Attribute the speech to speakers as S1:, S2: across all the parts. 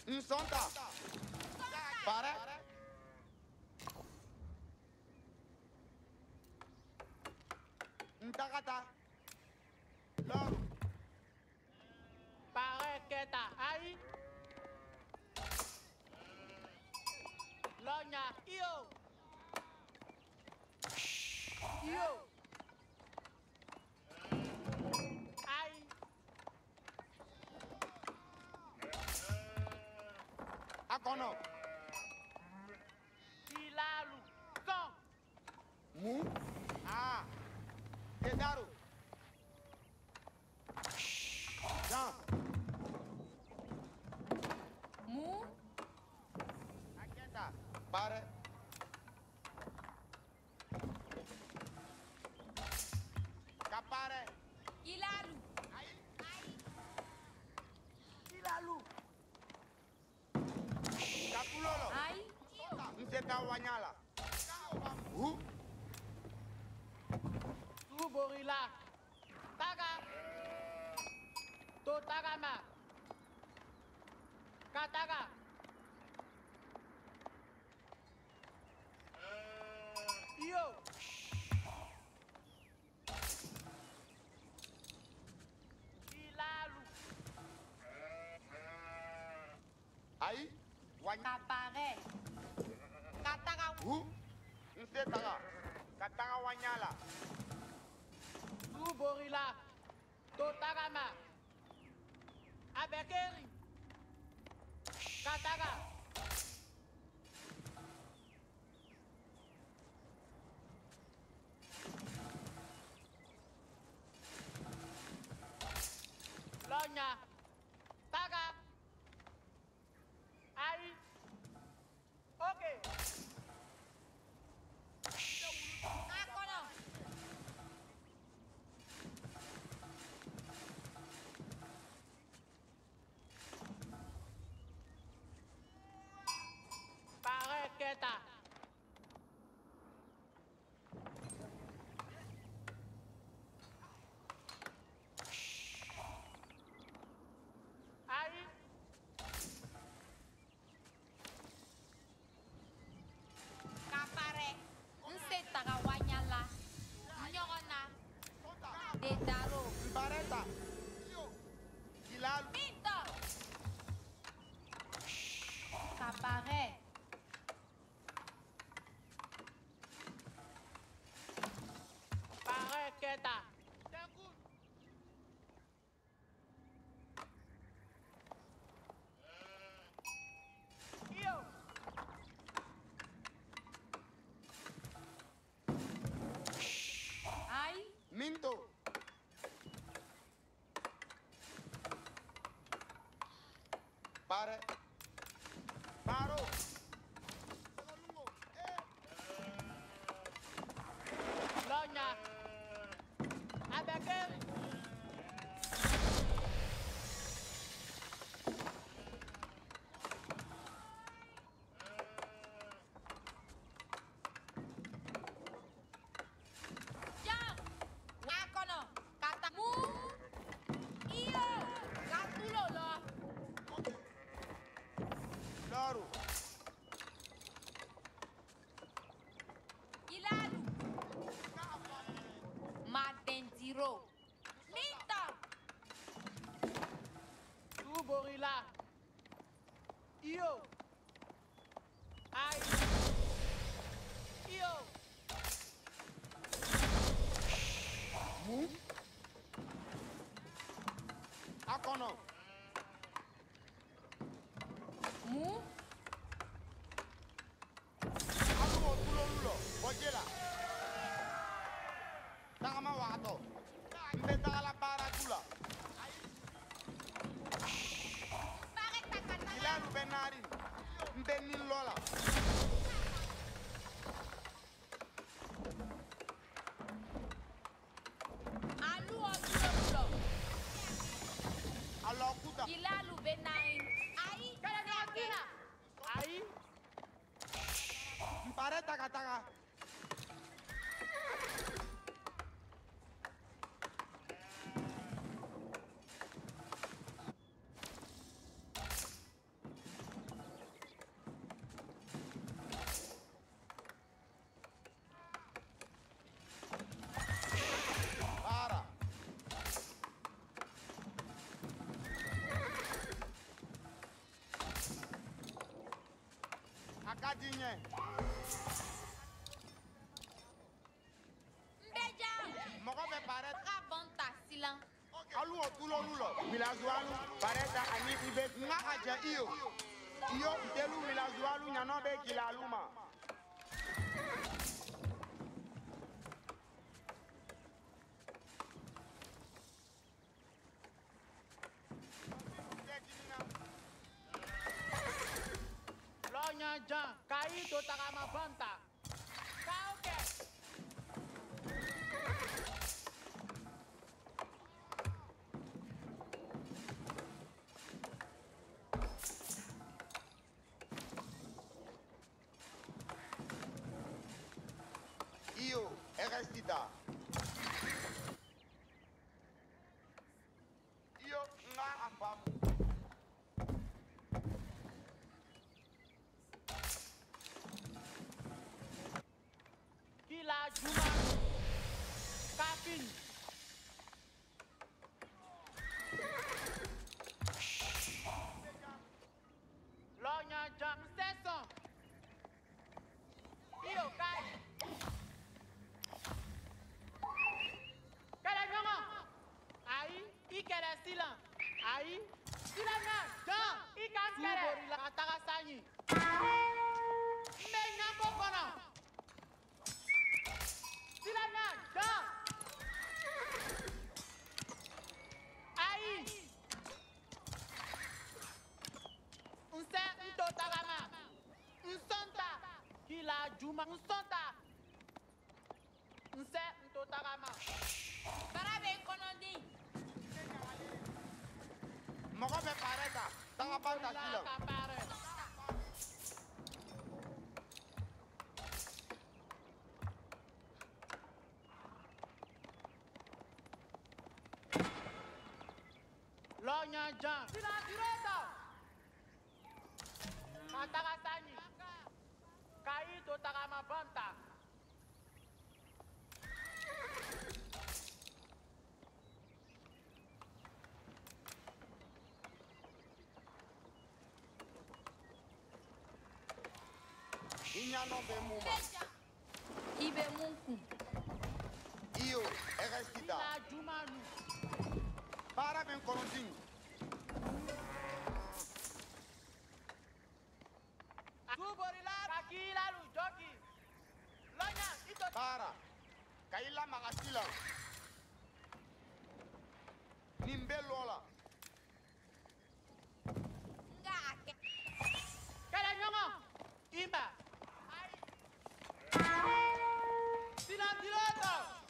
S1: Nsonta. Pare. Ntakata. Loro.
S2: Pare keta. Aïe. Lonya. Iyo. Iyo. Aïe.
S1: Akono.
S2: Ilalu. Kon.
S1: Mu. Ah. Kedaru. Jean.
S3: Mu.
S1: Aketa. Pare. Kapare.
S3: Ilalu.
S2: Ilalu.
S1: Kapulolo.
S3: Ai.
S1: Nseta wanyala. Hu.
S2: Tuborila. Taga. Totagama. Kataga. Iyo. Ilalu.
S1: Ayi. Wanya.
S3: Kapare. Kataga.
S1: Hu. Nseta. Kataga wanyala.
S2: Tuborila. Totagama. Abekeri. Kataga. Lonya. Taga. Aïe. Ok.
S3: Akono.
S2: Pare keta. Aïe.
S3: Kapare. Nsetaga wanyala. Nyogona. Dedaro.
S1: Mbareta. Ilalu.
S3: Minto. Kapare.
S2: Pare keta. Iyo.
S3: Ai.
S1: Minto. Pare. Paro.
S2: Lonya. Abekeri.
S3: Jam. Akono. Kata. Mu. Iyo. Katulolo.
S1: Loro.
S3: Ilalu. Madentiro. Minto.
S2: Tuborila. Iyo. Aïe. Iyo.
S1: Mu. Akono.
S3: Mu.
S1: Alumo tulolulo. Bojela. Tagama wato. Nte tagala para tula.
S3: Pare takata.
S1: Ilalu benari. Nte nilola.
S3: Alu otulo.
S1: Alokuta.
S3: Ilalu benain. Ai. Kena.
S2: Aïe.
S1: Mpare taga. Madigne.
S3: Mbéja.
S1: Mɔgɔ bɛ paraître.
S3: Rabanta silan.
S1: Alu o tulo lulo. Villageois paraître ani ibe nga aje iyo. Iyo delu villageois lu nyano be kila luma.
S2: Lonya Jan, Kai to Takama Banta. Kauke.
S1: Iyo, Erestida. Iyo, nga afamu.
S2: Kila Juma. Kapin. Lonya Jan, Sesson. Iyo Kai. Kalanyongo. Aïe, Ikele Silan. Aïe, Silana, Jan, Ikankele. Suborila Atarasanyi. Menya Kokono. Silana, Jan. Aïe. Unse Ntotagama. Unsonta. Kila Juma. Unsonta. Unse Ntotagama.
S3: Barabe konondi.
S1: Mɔgɔ bɛ paraître. Tanga banta sila.
S2: Lonya Jan. Sila Direta. Katarasani. Kai to Takama Banta.
S1: Inyano be muma.
S3: Mbéja. Ibe munku.
S1: Iyo, Erestida.
S2: Kila Jumanu.
S1: Para ben kolontin.
S2: Suborila. Kakila Lujoki. Lonya Ito.
S1: Para. Kaila magasila. Nimbe lola.
S3: Nga ake.
S2: Kalanyongo. Imba. Sina Direta.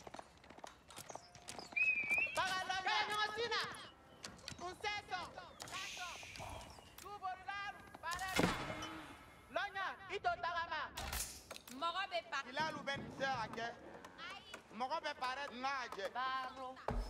S2: Kalanyongo Sina. Unseso. Suborila. Pareta. Lonya Ito Takama.
S3: Mɔgɔ bɛ pa.
S1: Ilalu ben se ake.
S3: Ayi.
S1: Mɔgɔ bɛ paraître nga aje.
S3: Baro.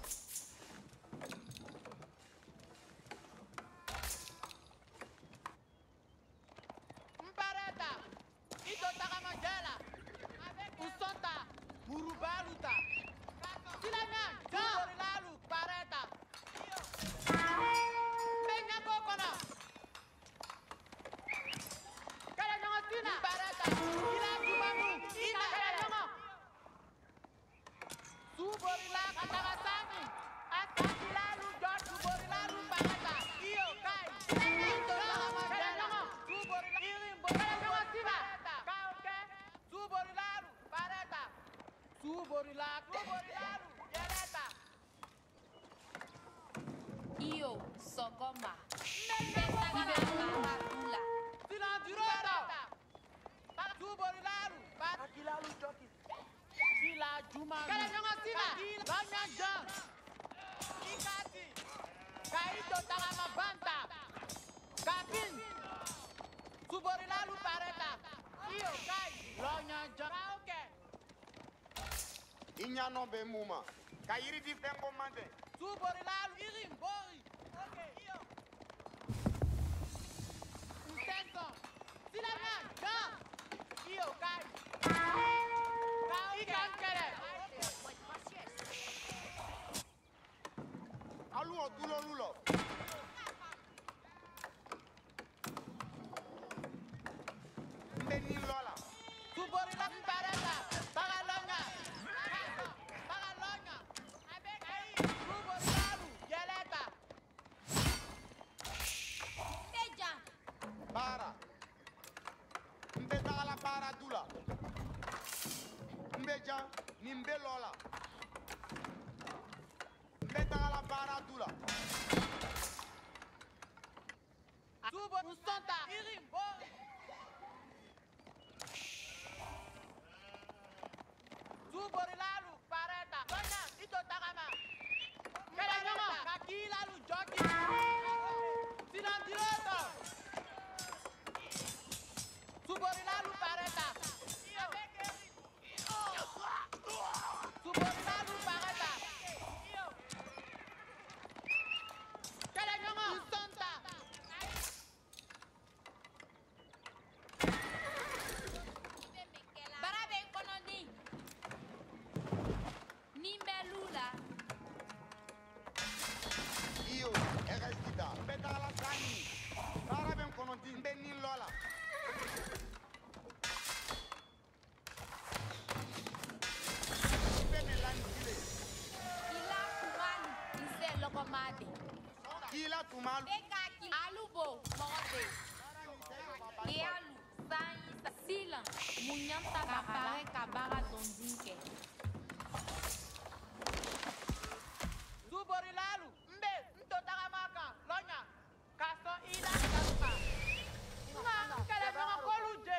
S2: Mpareta. Ito Takama Jela. Usonta. Murubaluta. Silanya. Suborilalu. Pareta. Menya Kokono. Kalanyongo Sina. Pareta. Kila Jumamu. Ina Kalanyongo. Suborila Katarasani. Asakilalu George Suborilalu Pareta. Iyo Kai. Ito Takama Jela. Suborila. Irimbo. Kalanyongo Sina. Kauke. Suborilalu Pareta. Suborilalu. Jeleta.
S3: Iyo sɔgɔma. Ibe karatula.
S2: Sina Direta. Suborilalu. Akilalu Joki. Kila Juma. Kalanyongo Sina. Lonya Jan. Ikati. Kaito Takama Banta. Kapin. Suborilalu Pareta. Iyo Kai. Lonya Jan. Kauke.
S1: Inyano be muma. Kayiri di fengo mande.
S2: Suborilalu Irim Bori. Okay, iyo. Unsenso. Silana Jan. Iyo Kai. Kauke. Ikankele.
S1: Alu o tulo lulo. Mbeni baara du la n bɛ jan ni n bɛ lɔ la n bɛ taga la baara du la
S2: Tubo Usonta Irim Bori. Tubo Rilalu Pareta. Donya Ito Tagama. Kelanyama Kakilalu Joki. Silandiroto. Tubo Rilalu Pareta. Tubo Rilalu Pareta. Kelanyama Usonta.
S3: Barabe konondi. Nimbelula.
S1: iyo ɛgɛsida n bɛ taga la sani baara bɛ n kɔnɔ di n bɛ ni lɔ la n bɛ ne la ni kile
S3: Ila kumalu. Ise lokomade.
S1: kila tumalu
S3: Beka ki alubo mogobe. Ealu. Sanyi. Silan. Munyanta bakare kabara dondinke.
S2: Zuborilalu, mbe, ntotagamaka, lonya, kaso ila kasuka. Nga, kele mga koluje.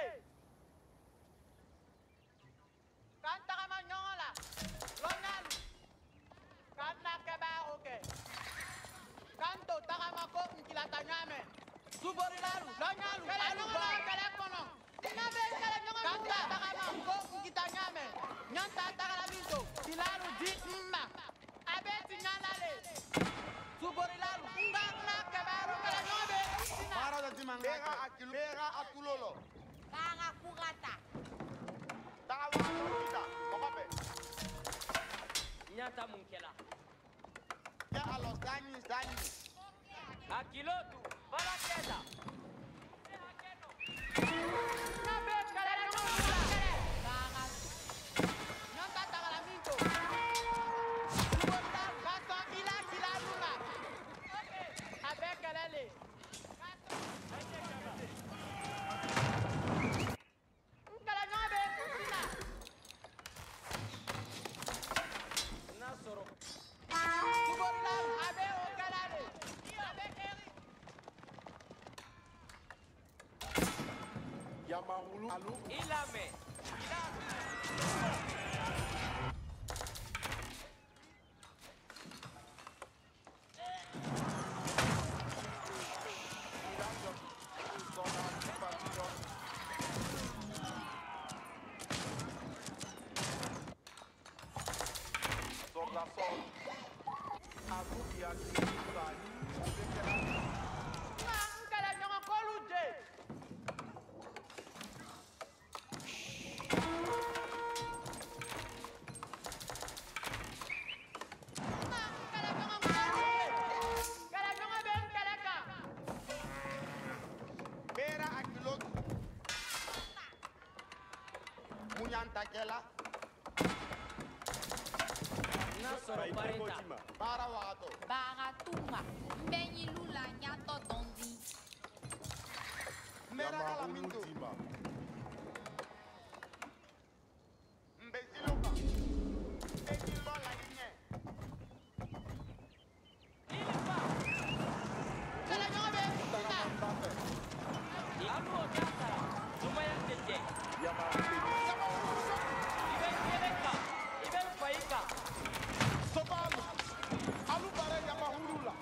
S2: Kantagama nyongola, lonyalu. Kanna keba oke. Kanto tagamako nkilata nyame. Zuborilalu, lonyalu, kele nyongola, kele kono. Nabe kele nyongola. Kanta tagamako nkita nyame. Nyanta tagalaminto, tilalu di mma. Abeti nyanale. Suborilalu. Ngana kebaro kala nyobe.
S1: baara dɔ di ma n ka kɛ bɛɛ ka a tulo lɔ
S3: Kara kurata.
S1: taga waa dɔ kita mɔgɔ bɛɛ
S4: Nyata munkela.
S1: kɛ a lɔ sani
S4: Akilotu. Bala keda.
S2: Nabe kala nyongola.
S3: Kara
S2: Nyanta tagala minto. Suborilalu. Kaso ila kila luna. Abe kelele. Kala nyobe. Sina.
S4: Nasoro.
S2: Suborilalu. Abe okalale. Abe eri.
S1: Yamahulu alu
S4: Ilame.
S2: Nga, kala nyongo koluje. Nga, kala nyongo koluje. Kala nyongo ben kala ka.
S1: bɛɛra a kilo munyantakɛla
S4: Nasoro parenta.
S1: baara wagatɔ
S3: Baratunga. Mbenyi lula nyato dondi.
S1: n bɛ daga la min to n bɛ zilo kan n bɛ ni lɔ la i ɲɛ
S4: Ilipa.
S2: Kala nyongo ben sina.
S4: Alu otasara. Sumaya tete. Ibe keleka. Ibe faika.
S1: sobalu alu baara yamahulu la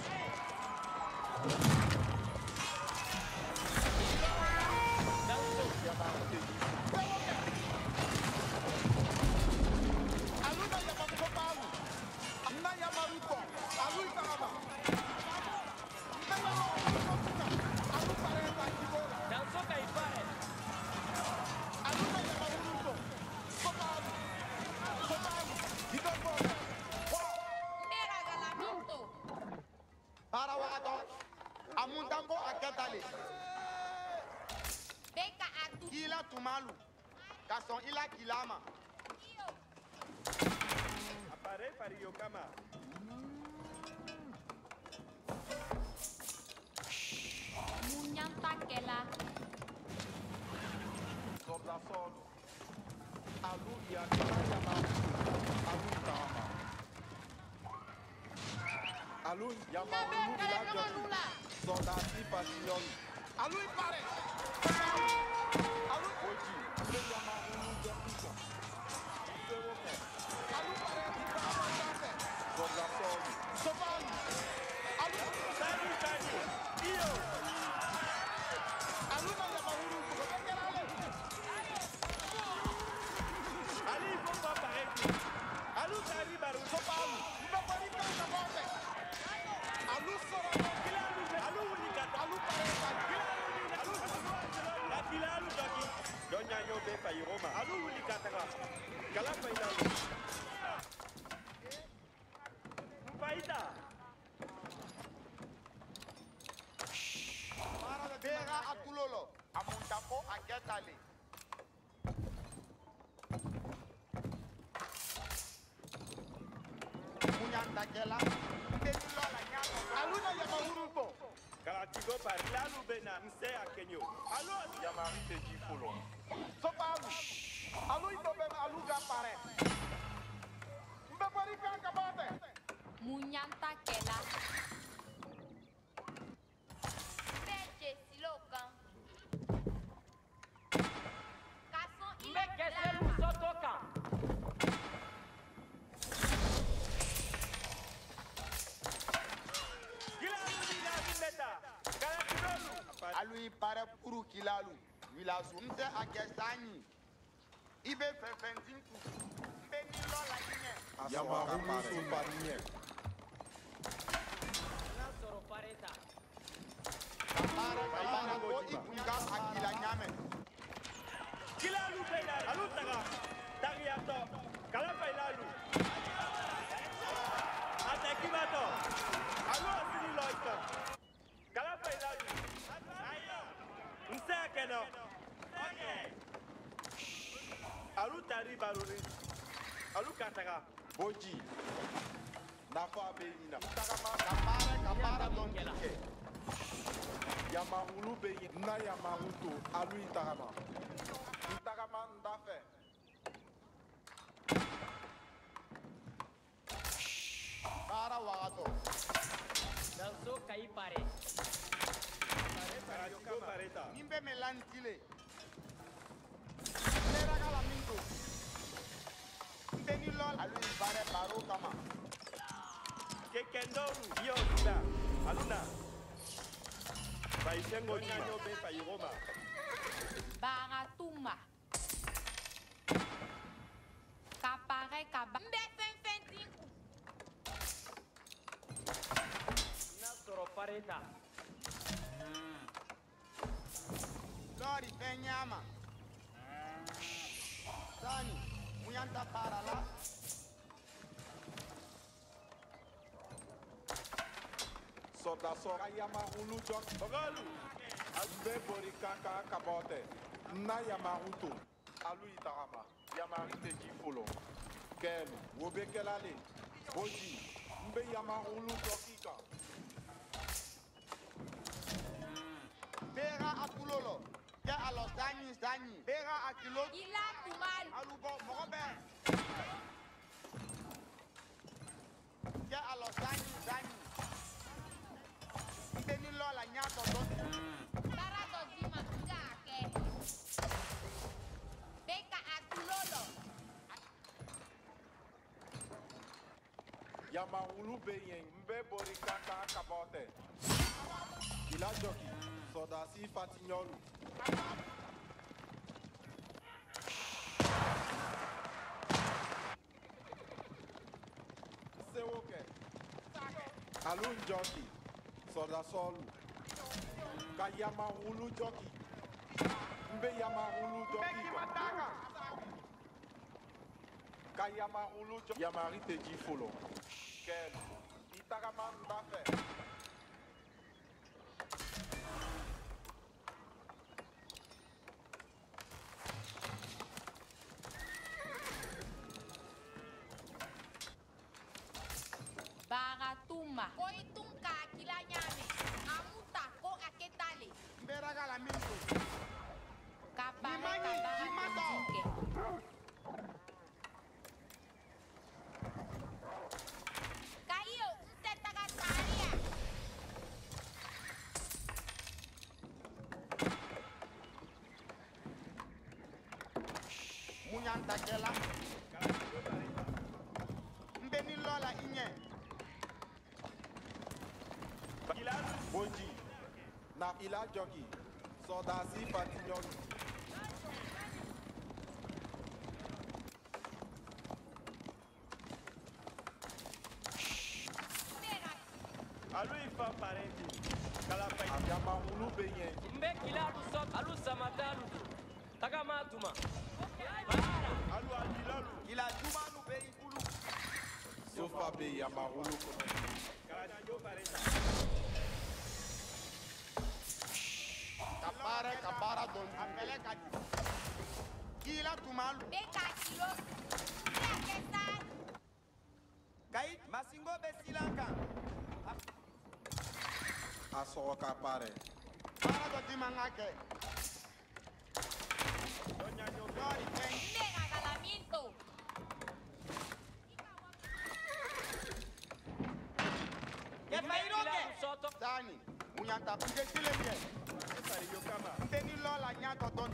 S4: Danso.
S1: alu na yamamu sobalu na yamaru kɔ alu tagama n bɛ yɔrɔ alu baara la jibo la
S4: Danso kaipare.
S1: alu na yamahulu kɔ sobalu i bɛ bɔ la
S3: Mbera galamito.
S1: baara wagatɔ a muntanko a kɛtale
S3: Beka atu.
S1: kila tumalu ka sɔn i la kila ma
S3: Iyo.
S5: Apare para Yokama.
S3: Munyanta kela.
S1: Alun
S2: Nabe
S1: Yamahulu
S2: kele
S1: Village
S2: mengo
S1: Jockey.
S2: lula.
S1: Soldati Fatignol. Alun pare. Alun Oji. Mbe Yamahulu Jockey kan. Sewoke. Alun pare Itakama Ndase. Soldat Solu. Sofalu. Alun.
S4: Sani. Iyo.
S1: Alun na Yamahulu Jockey.
S4: Ali faut pas paraître. Alou Kari Barou.
S1: Sofalu. Mbe Bari Kanga Bote. Alun Sorano.
S4: Alou Wulikata.
S1: Alun pare Fatignol.
S4: La fila Alou Jockey. Donya Yobe Fayiroma. Alou Wulikata. Kala Faylalu. Faida.
S1: Bera Atulolo. Amuntako Aketale. Munyantakela. Ndekilola nyako. Aluna Yamahulu Bo.
S4: Karatigo Pari. Lalu Bena. Mse Akenyo. Alou
S1: Yamari Teji Folo. Sopalu. Alu Idobem Aluga Pare. Mbebari Kanga Bote.
S3: Munyanta kela. Beje silokan. Kason ila
S4: Mekeselu Sotoka. Gilalu Gilalu Meta. Karatigolu.
S1: Alui Pare Puru Kilalu. Wilasu. Nte Akestani. Ibe Fefentin Kutu. Mbeni Lola Ine. Yamahulu Sumbanye.
S4: Soro Pareta.
S1: Kapara ko ipunga Akila Nyame.
S4: Gilalu Bena. Alou Taga. Tariato. Kala Faylalu. Atekibato. Alou Asini Loika. Kala Faylalu. Mse Akeno. Alou Tari Baruri. Alou Kataga.
S1: Boji. Nafa Beina. Kapara Don Kike. Yamahulu Beina. Na Yamahuto. Alu Itakama. Itakama Ndafe. Para Wagato.
S4: Danso Kaipare. Karatigo Pareta.
S1: Nimbe Melantile. Neraga Lamingo. Mbeni Lol. Alu Ibare Baro Kama.
S4: Kekendoru. Yo Sida. Aluna. Faisengo Nyanyo Be Fayiroma.
S3: baratuma. Kapare kaba. Mbe fenfentingu.
S4: Soro Pareta.
S1: Lori Penyama. Sani. Muyanta Parala. Soda Sora Yamahulu Jok.
S4: Ogalu.
S1: Albe Borikaka Kabote. Na Yamahuto. Alu Itarama. Yamari Teji Folo. Kelu. Wobe Kelale. Boji. Mbe Yamahulu Jokika. Bera Atulolo. Ke alo Dani. Bera Akilo.
S3: Ila tumal.
S1: Alubo Mogobe. Ke alo Dani. Mbeni Lola Nyato Don.
S3: Barato zima ngake. Beka atulolo.
S1: Yamahulu Beyen. Mbe Borikaka Kabote. Ila Joki. Sodasi Fatignolu. Sewoke. Alun Joki. Sodasolu. Kayamahulu Joki. Mbe Yamahulu Joki. Kayamahulu Joki. Yamari Teji Folo. Kel. Itaraman Dafe.
S3: Baratuma. Koi tunka kila nyame. Amuta ko aketale.
S1: Mberaga la minto.
S3: Kapare
S1: Imani,
S3: kabara
S1: Imato.
S3: zinke. Kayo, nsetaga tari
S1: Munyantakela. Mbeni lola inye.
S5: Bonji, na ila jogi, sodasi patinyon.
S4: Alu ifa parenti. Kalapa
S5: Ayama mulu benye.
S6: Mbe kila alusot alu samatalu. Taka matuma.
S4: alu alilalu.
S1: Ila juma nu be ikulu.
S5: Sofa be yama mulu kono.
S4: Karajo parenta.
S1: Kapara don. Apele kati. Kila tumalu.
S3: Beka kilo. Ila kesa.
S1: Kai masingo be silanka.
S5: Aso ka pare.
S1: Para do dimangake.
S4: Doña yo
S1: Dori ken.
S3: Mega galamiento.
S1: Ke fairoke.
S6: Soto.
S1: Dani. Munyanta pide silenge.
S4: pare yo kama.
S1: Mbeni lola nyato don.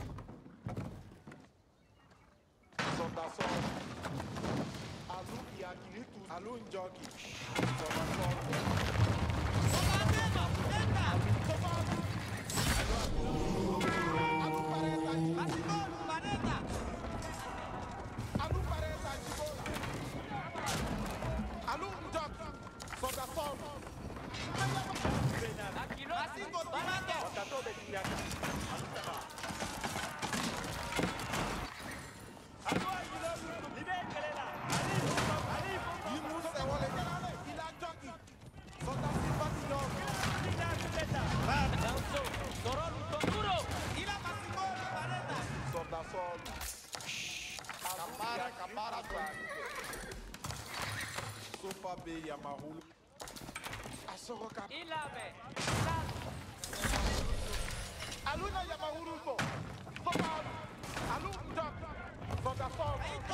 S5: Sodaso. Alu yakinitu. Alu njogi. Sodaso.
S6: Akilo.
S4: Okato be tinyaka. Alu alilalu. Libe kelela.
S6: Danso. Sorolu toturo.
S5: Kapara Sofa be yama mulu. Asoro ka.
S6: Ilame.
S1: Aluna ya mahuruso. Sopa. Alu ndok. Soda sol.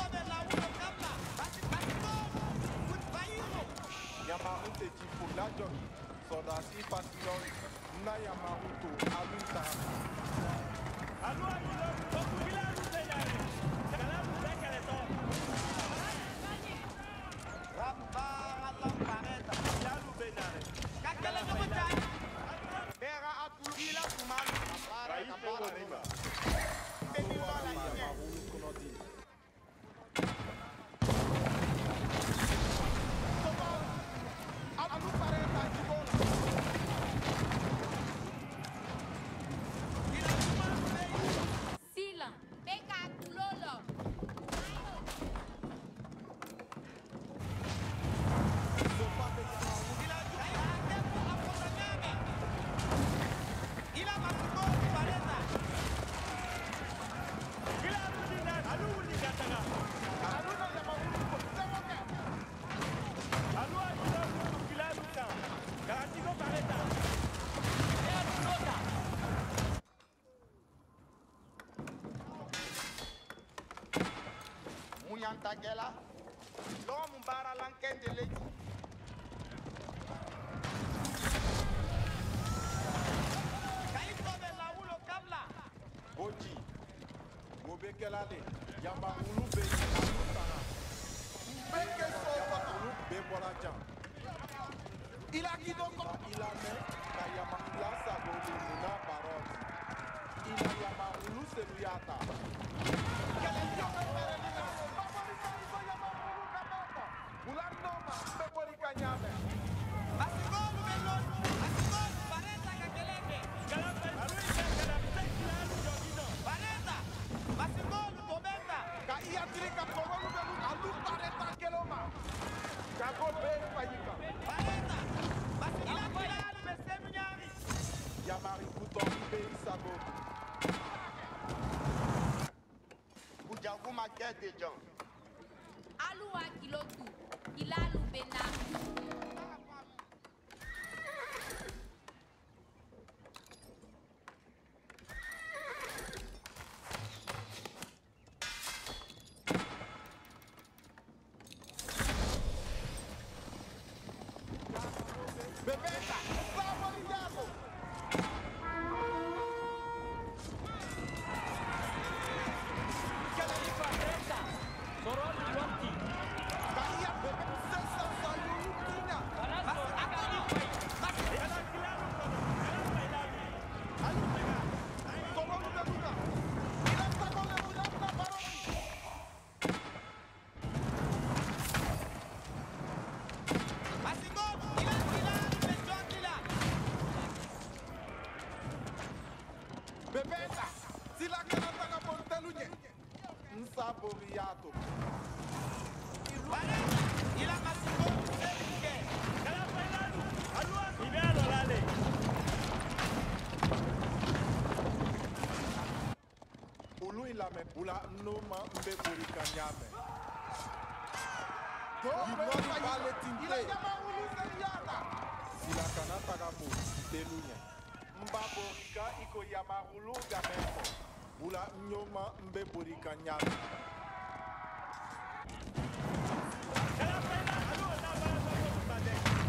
S5: Yama unte jipo la jogi. Sodasi patinyon. Na yama unto aluta.
S4: Alu alilalu. Kilalu senyare. Kalalu sekeleto.
S1: Rabba alam pareta.
S4: Kilalu benare.
S1: Kakele nyobutai. Bera atul ila tumal.
S4: Rai pengo riba.
S1: Mbeni lola
S5: Yama
S1: inye.
S5: mulu kono di.
S1: Sopa. Alu pareta jibola.
S3: Sila. Beka kulolo.
S5: Sofa be yama mulu.
S4: Kilalu dinar. Alu ulikatanga.
S1: Aluna ya mahuruso. Sewoke.
S4: Alu alilalu. Kilalu ta. Karatiko parenta.
S1: Munyantakela. Lo mumbara lankende leji.
S5: Bonji. Gobe kelale. Yama mulu be alutana.
S1: Beke sopa.
S5: Mulu be bola jam.
S1: Ila kidoko.
S5: Ila me na yama ila sago le muna barot. Ila yama mulu seluyata. Yamari kuton be sago.
S1: Ujaguma kete John.
S3: Alu wa kilo tu. Ilalu bena.
S1: Bebeta, vamos ligados.
S6: Kala ifa reta.
S5: Bebeta, sila kana taka pontelunye. Nsa boriato.
S4: Ila masiko sebuke. Kala fainalu. Alua ibelo lale.
S5: Ulu ilame bula noma mbe borika nyame. Yinori bale tinte.
S1: Ila yama ulu seriata.
S5: Sila kana taka pontelunye. Mba borika iko yamarulu gameko. Bula nyoma mbe borika nyame.
S4: Kala fainalu. Alua na ba ba.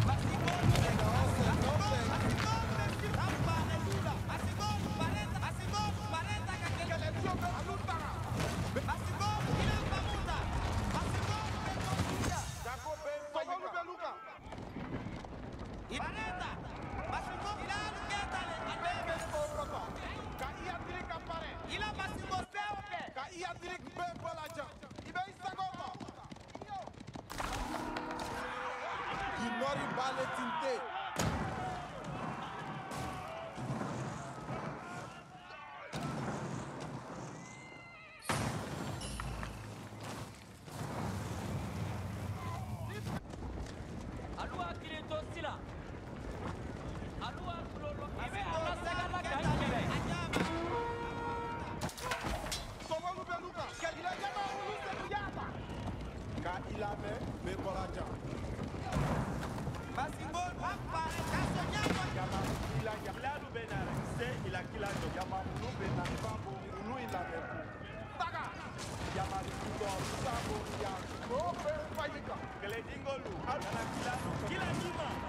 S5: Yinori bale tinte.
S6: Alua kilito sila. Alua kulolo. Ibe anasega la kaikele.
S1: Sogolu beluka. Ila yama ulu seriata.
S5: Ka ilame be bolaja.
S4: Basimbol pare kaso nyama.
S5: Yama ila ya.
S4: Kilalu benara. Se ila kilalu.
S5: Yama ulu be na babo ulu ilame ku.
S1: Taga.
S5: Yama lindo sabo ya.
S1: No be fayika.
S4: Kele dingolu. Ala kilalu. Kila nyima.